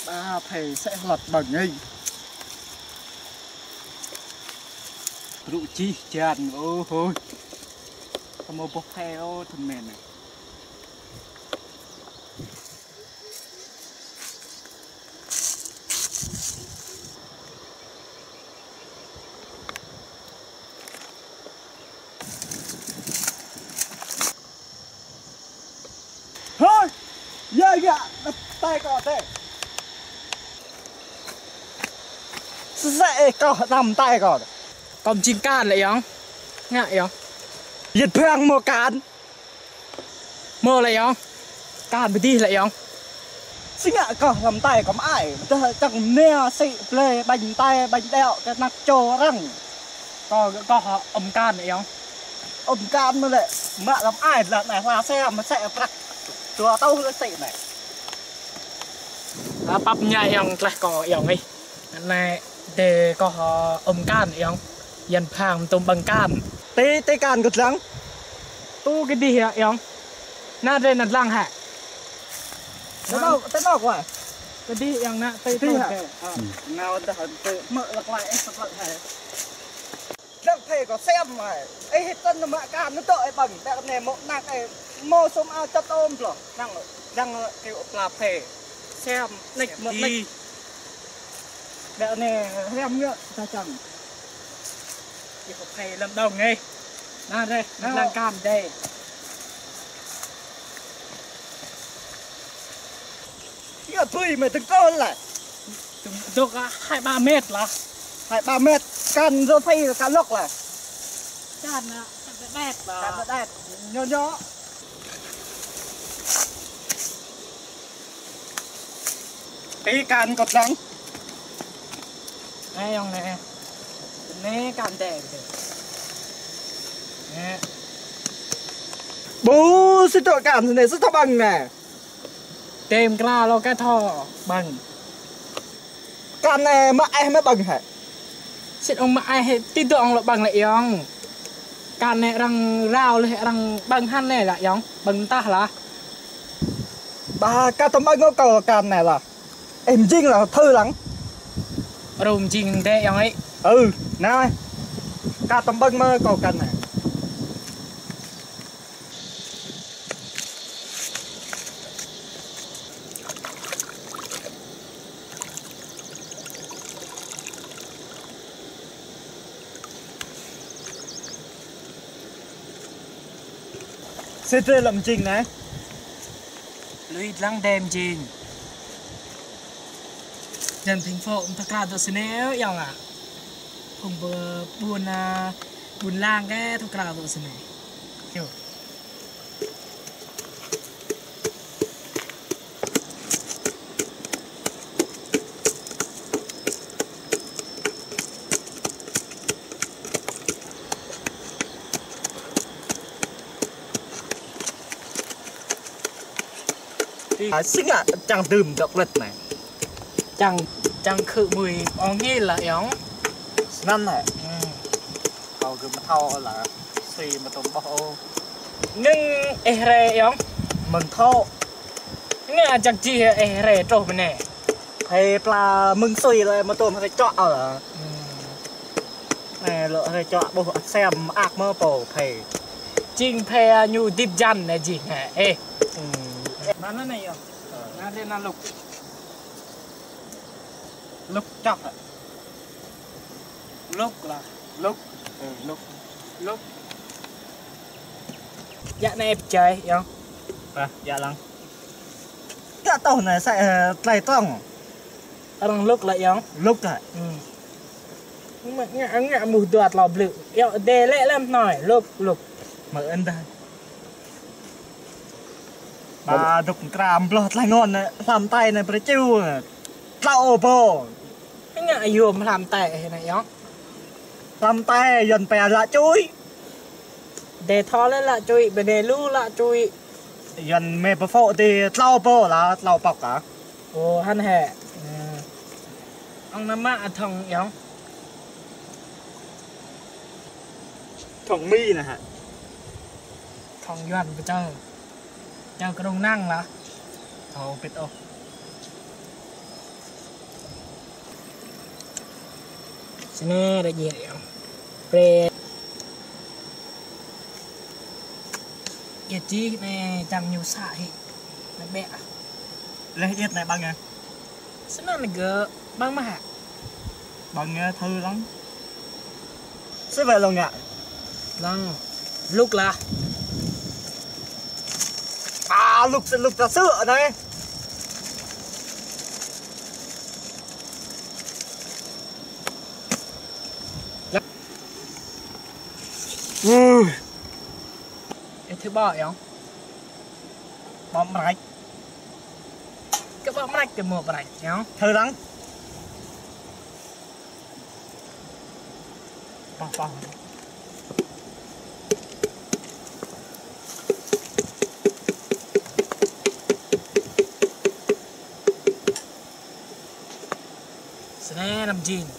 ba thầy sẽ lật bằng ấy rượu chi tràn ô thôi không có bốc theo thằng mền này thôi dây gạ đập tay cỏ thế dậy cỏ nằm tay cỏ còn chim can lại không ngại không giật phang mua cán mơ lại không can bị đi lại không xin ngạ cỏ nằm tay có ai chẳng nè xị play bánh tay bánh đeo cái nắp trồ răng có họ ấm can lại không ông can mà lại mẹ làm ai là này hoa xe mà sẽ phạt chùa tao hơi xị này bắp nhai ông lại có ông ấy này để có họ ấm can lại không dần phàng tôm bằng can tê can cực lắm tu cái đi hả ông na đây là lăng hả thế nào quả cái đi ông na tây đi tây hả nào tự mở lật lại em lật này đang thề có xem mà ấy hết chân mà can nó tội bằng tại này một nặng này mô sống ao cho tôm rồi đang kiểu là thề xem nịch một nịch đợt này em nhớ ta chẳng thì có thầy làm đồng ấy na đây lăng can đây cái thui mày từng con lại được 2-3 mét là 2-3 mét can rồi phay can lốc là can đẹp can đẹp nhỏ tí can cột răng đây ông này nè can đẹp nè bố xin tội can này rất thấp bằng nè tìm ra lo cái thò bằng can này mà em mới bằng hả xin ông mà ai tin tưởng là bằng lại ông can này răng rau lại răng bằng hắn này lại ông bằng ta là bà ca tấm bằng cầu là can này là em riêng là thư lắm rùm trình thế ông ấy này ca tấm bằng mơ cầu can này sẽ chơi làm trình này lui lăng đem trình dần thành phố ông ta tôi xin nếu ông à không vừa buồn lang cái tôi tôi xin này kiểu xích ạ chẳng tìm độc lực này chẳng khử mùi ông nghĩ là éo năn này thầu cứ mà thao là xì mà tôm bao nhưng ere éo mình thao nghe chẳng chi ere trâu bên này hay là mừng xì rồi mà tôm hay chọn ở này lỡ hay chọn bộ xem ác mơ bổ thầy chinh phe nhu tiếp dần này gì hả ê nó này không nó lên là lục chọc lúc là lúc dạ này em chơi không dạ lắm cái tàu này sẽ tay tông đang lúc lại không lúc này nhưng mà ngã mùi tuột lò blự eo đề lệ làm nổi lục mở ơn đây bà đục càm lọt lại ngon này làm tay này phải chiêu tao bò ngã dùm làm tệ này không làm tay dần bè lại chui để thò lên lại chui để lưu lại chui dần mẹ bà phộ thì tao bò là tao bọc cả ồ hắn hề ông nắm mạ thằng không thằng mi này hả thằng doan với chờ cái đồng năng là thầu biết ô sini ada gì pre cái chi này chẳng nhiều xạ thì nó bẹ lấy ít này bằng à sini là gỡ băng mà hả bằng thư lắm sẽ về lòng nhạ lăng lúc là lục ra sữa này cái thứ bọ không bom rạch cái bọ rạch cái một rạch không thư lắm bom sini nằm jean